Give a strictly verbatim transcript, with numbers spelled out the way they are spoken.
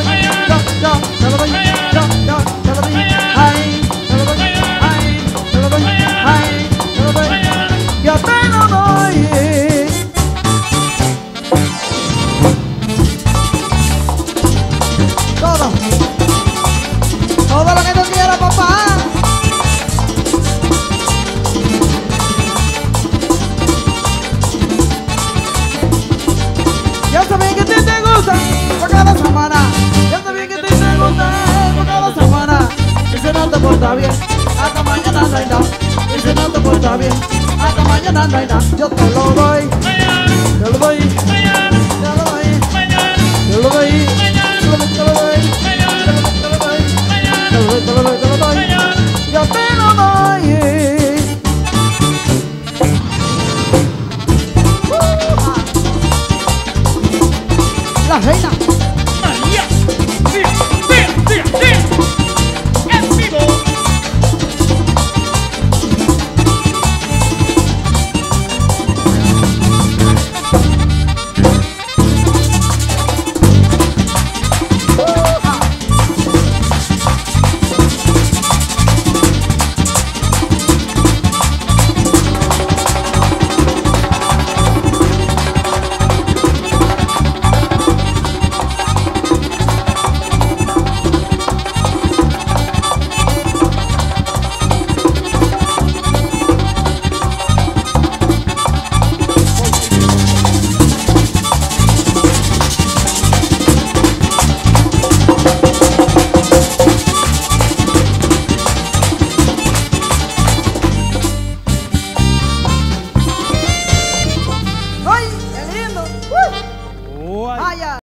doy, yo, yo, te lo doy, yo, yo, te lo doy, ay, te lo doy, ay, te lo doy, ay, te lo doy, yo te lo doy. Todo, todo lo que tú quieras, papá. Ya sabía que a ti te gusta por cada semana. Ya sabía que a ti te gusta por cada semana. Y si no te porta bien, hasta mañana no hay nada. Y si no te porta bien, hasta mañana no hay nada. Yo te lo doy, te lo doy, te lo doy, te lo doy, te lo doy, te lo doy, te lo doy, te lo doy, te lo doy, te lo doy. Yo te lo doy. La reina.